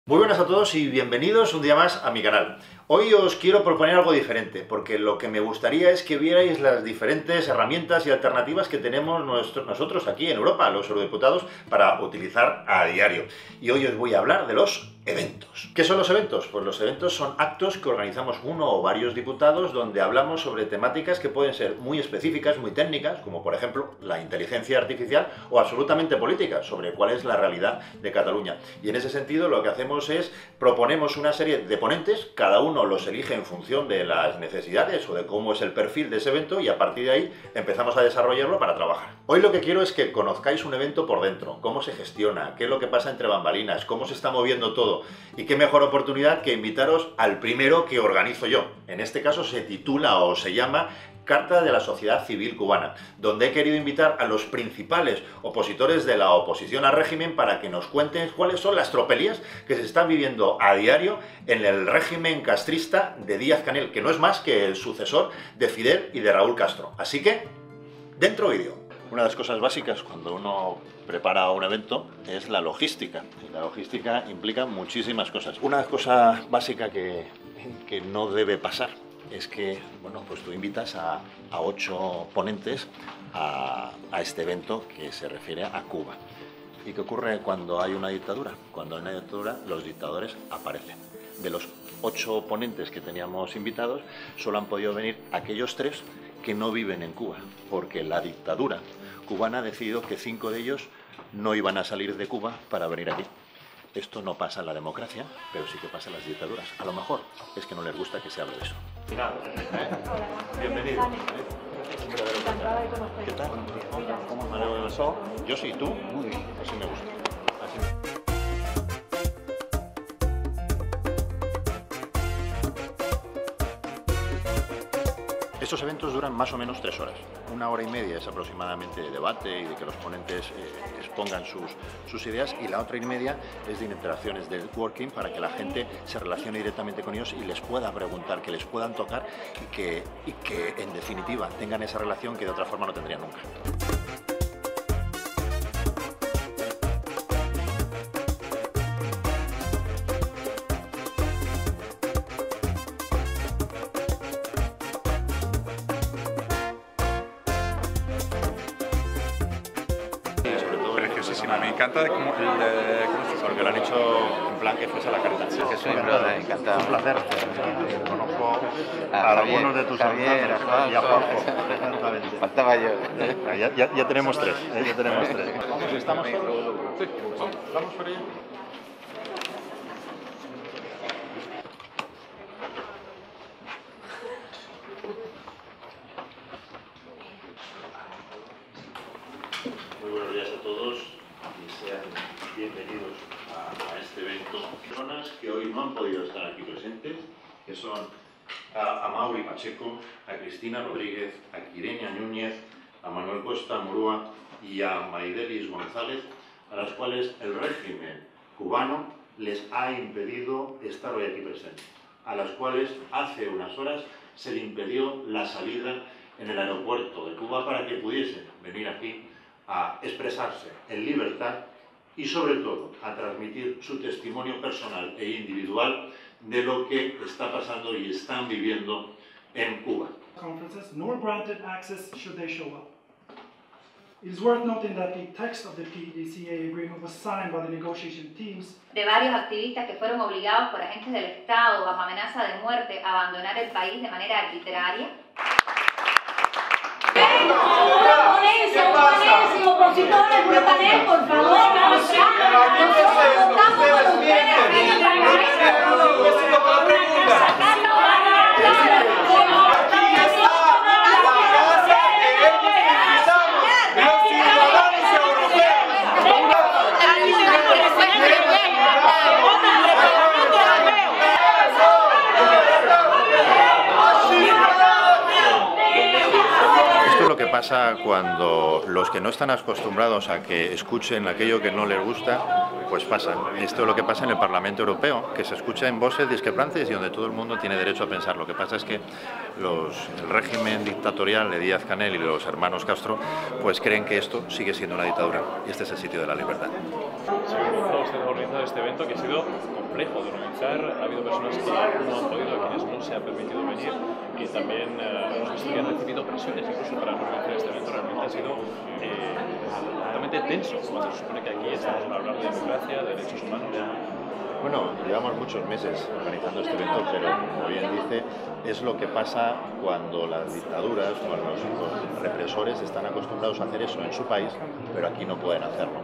Muy buenas a todos y bienvenidos un día más a mi canal. Hoy os quiero proponer algo diferente, porque lo que me gustaría es que vierais las diferentes herramientas y alternativas que tenemos nosotros aquí en Europa, los eurodiputados, para utilizar a diario. Y hoy os voy a hablar de los eventos. ¿Qué son los eventos? Pues los eventos son actos que organizamos uno o varios diputados donde hablamos sobre temáticas que pueden ser muy específicas, muy técnicas, como por ejemplo la inteligencia artificial, o absolutamente políticas, sobre cuál es la realidad de Cataluña. Y en ese sentido lo que hacemos es proponemos una serie de ponentes, cada uno los elige en función de las necesidades o de cómo es el perfil de ese evento, y a partir de ahí empezamos a desarrollarlo para trabajar. Hoy lo que quiero es que conozcáis un evento por dentro, cómo se gestiona, qué es lo que pasa entre bambalinas, cómo se está moviendo todo, y qué mejor oportunidad que invitaros al primero que organizo yo. En este caso se titula o se llama Carta de la Sociedad Civil Cubana, donde he querido invitar a los principales opositores de la oposición al régimen para que nos cuenten cuáles son las tropelías que se están viviendo a diario en el régimen castrista de Díaz-Canel, que no es más que el sucesor de Fidel y de Raúl Castro. Así que, dentro vídeo. Una de las cosas básicas cuando uno prepara un evento es la logística. Y la logística implica muchísimas cosas. Una cosa básica que no debe pasar es que, bueno, pues tú invitas a 8 ponentes a este evento que se refiere a Cuba. ¿Y qué ocurre cuando hay una dictadura? Cuando hay una dictadura, los dictadores aparecen. De los 8 ponentes que teníamos invitados, solo han podido venir aquellos 3 que no viven en Cuba, porque la dictadura cubana ha decidido que 5 de ellos no iban a salir de Cuba para venir aquí. Esto no pasa en la democracia, pero sí que pasa en las dictaduras. A lo mejor es que no les gusta que se hable de eso. Bienvenido. ¿Qué tal? ¿Cómo me alegro de eso? Yo sí, ¿tú? Muy bien. Así me gusta. Estos eventos duran más o menos 3 horas. 1 hora y media es aproximadamente de debate y de que los ponentes expongan sus ideas, y la otra y media es de interacciones, de networking, para que la gente se relacione directamente con ellos y les pueda preguntar, que les puedan tocar y que en definitiva tengan esa relación que de otra forma no tendrían nunca. Preciosísima, me encanta cómo porque lo han hecho en plan que fuese a la carta. Sí, que soy brother, encantado. Es un placer. Conozco a Javier, algunos de tus Javier, hermanos y a Juanjo. Faltaba yo. Ya tenemos 3. Ya tenemos 3. ¿Estamos todos? Sí, vamos por ahí. Muy buenos días a todos y sean bienvenidos a este evento. Personas que hoy no han podido estar aquí presentes, que son a Mauri Pacheco, a Cristina Rodríguez, a Quirenia Núñez, a Manuel Costa Murúa y a Maidelis González, a las cuales el régimen cubano les ha impedido estar hoy aquí presentes, a las cuales hace unas horas se le impidió la salida en el aeropuerto de Cuba para que pudiesen venir aquí a expresarse en libertad y sobre todo a transmitir su testimonio personal e individual de lo que está pasando y están viviendo en Cuba. Conferences nor granted access should they show up. It is worth noting that the text of the PDCA agreement was signed by the negotiation teams. De varios activistas que fueron obligados por agentes del Estado bajo amenaza de muerte a abandonar el país de manera arbitraria. Opositores, un panel, por favor, vamos pasa cuando los que no están acostumbrados a que escuchen aquello que no les gusta, pues pasan. Esto es lo que pasa en el Parlamento Europeo, que se escucha en voces discrepantes y donde todo el mundo tiene derecho a pensar. Lo que pasa es que el régimen dictatorial de Díaz-Canel y los hermanos Castro pues creen que esto sigue siendo una dictadura y este es el sitio de la libertad. usted organizado este evento que ha sido complejo de organizar. Ha habido personas que no han podido, a quienes no se ha permitido venir, y también hemos visto que han recibido presiones incluso para organizar este evento. Realmente ha sido totalmente tenso, cuando se supone que aquí estamos para hablar de democracia, de derechos humanos. Bueno, llevamos muchos meses organizando este evento, pero como bien dice, es lo que pasa cuando las dictaduras, cuando los represores están acostumbrados a hacer eso en su país, pero aquí no pueden hacerlo.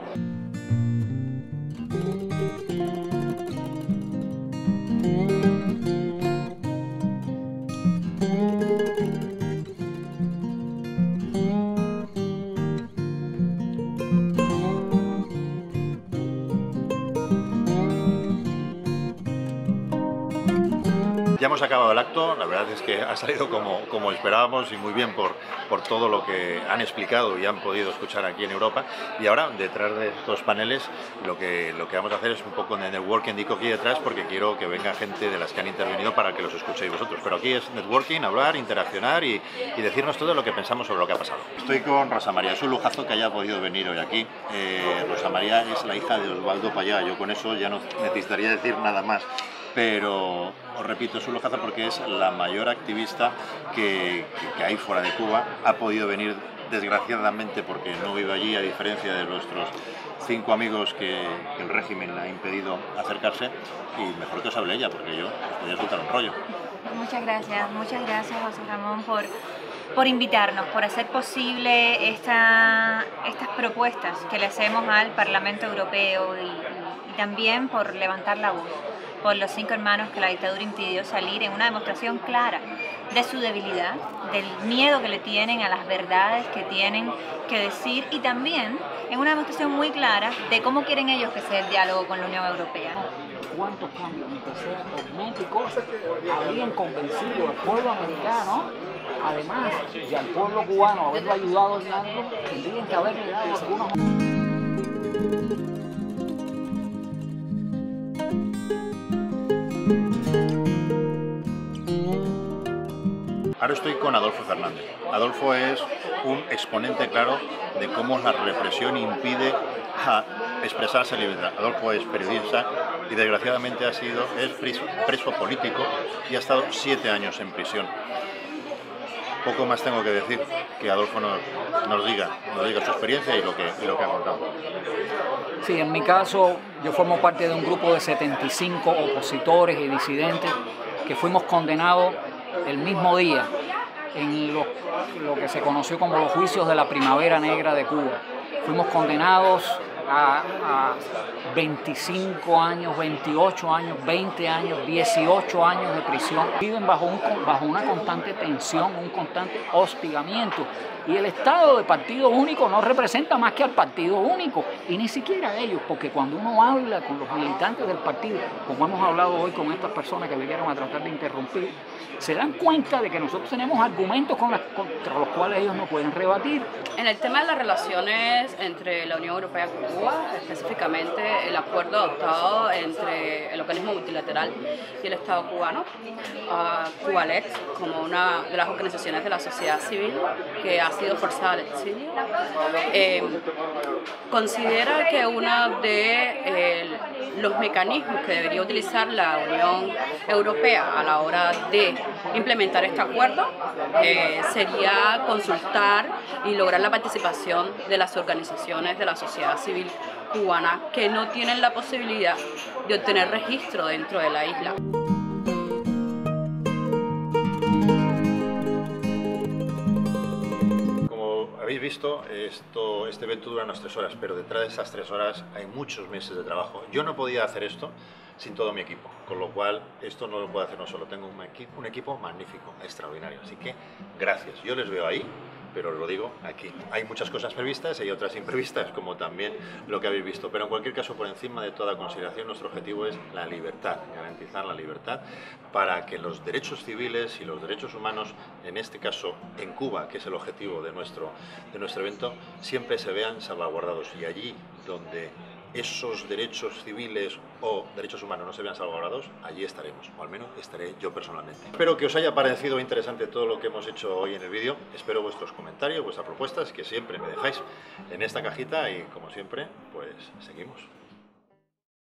Ya hemos acabado el acto, la verdad es que ha salido como esperábamos y muy bien por todo lo que han explicado y han podido escuchar aquí en Europa. Y ahora, detrás de estos paneles, lo que vamos a hacer es un poco de networking, digo aquí detrás, porque quiero que venga gente de las que han intervenido para que los escuchéis vosotros. Pero aquí es networking, hablar, interaccionar y decirnos todo lo que pensamos sobre lo que ha pasado. Estoy con Rosa María, es un lujazo que haya podido venir hoy aquí. Rosa María es la hija de Osvaldo Payá, yo con eso ya no necesitaría decir nada más. Pero os repito, es un lujazo porque es la mayor activista que hay fuera de Cuba. Ha podido venir desgraciadamente porque no vive allí, a diferencia de nuestros 5 amigos que el régimen le ha impedido acercarse, y mejor que os hable ella, porque yo os podía soltar un rollo. Muchas gracias José Ramón por invitarnos, por hacer posible estas propuestas que le hacemos al Parlamento Europeo y también por levantar la voz por los 5 hermanos que la dictadura impidió salir, en una demostración clara de su debilidad, del miedo que le tienen a las verdades que tienen que decir, y también en una demostración muy clara de cómo quieren ellos que sea el diálogo con la Unión Europea. ¿Cuántos cambios, aunque sean cosméticos, habrían convencido al pueblo americano, además, y al pueblo cubano, haberlo ayudado en algo, tendrían que haberle dado algunos... Ahora estoy con Adolfo Fernández. Adolfo es un exponente claro de cómo la represión impide expresarse en libertad. Adolfo es periodista y desgraciadamente es preso político y ha estado 7 años en prisión. Poco más tengo que decir, que Adolfo nos diga su experiencia y lo que ha contado. Sí, en mi caso, yo formo parte de un grupo de 75 opositores y disidentes que fuimos condenados el mismo día en lo que se conoció como los juicios de la Primavera Negra de Cuba. Fuimos condenados a 25 años, 28 años, 20 años, 18 años de prisión. Viven bajo una constante tensión, un constante hostigamiento. Y el Estado de partido único no representa más que al partido único, y ni siquiera a ellos, porque cuando uno habla con los militantes del partido, como hemos hablado hoy con estas personas que vinieron a tratar de interrumpir, se dan cuenta de que nosotros tenemos argumentos contra los cuales ellos no pueden rebatir. En el tema de las relaciones entre la Unión Europea y Cuba, específicamente el acuerdo adoptado entre el organismo multilateral y el Estado cubano, Cubalex, como una de las organizaciones de la sociedad civil que ha sido forzada al exilio, considera que uno de los mecanismos que debería utilizar la Unión Europea a la hora de implementar este acuerdo sería consultar y lograr la participación de las organizaciones de la sociedad civil cubana que no tienen la posibilidad de obtener registro dentro de la isla. Habéis visto, este evento dura unas 3 horas, pero detrás de esas 3 horas hay muchos meses de trabajo. Yo no podía hacer esto sin todo mi equipo, con lo cual esto no lo puedo hacer no solo. Tengo un equipo magnífico, extraordinario, así que gracias. Yo les veo ahí, pero os lo digo aquí. Hay muchas cosas previstas y hay otras imprevistas, como también lo que habéis visto. Pero en cualquier caso, por encima de toda consideración, nuestro objetivo es la libertad, garantizar la libertad para que los derechos civiles y los derechos humanos, en este caso en Cuba, que es el objetivo de nuestro evento, siempre se vean salvaguardados. Y allí donde esos derechos civiles o derechos humanos no se vean salvaguardados, allí estaremos, o al menos estaré yo personalmente. Espero que os haya parecido interesante todo lo que hemos hecho hoy en el vídeo. Espero vuestros comentarios, vuestras propuestas, que siempre me dejáis en esta cajita, y como siempre, pues seguimos.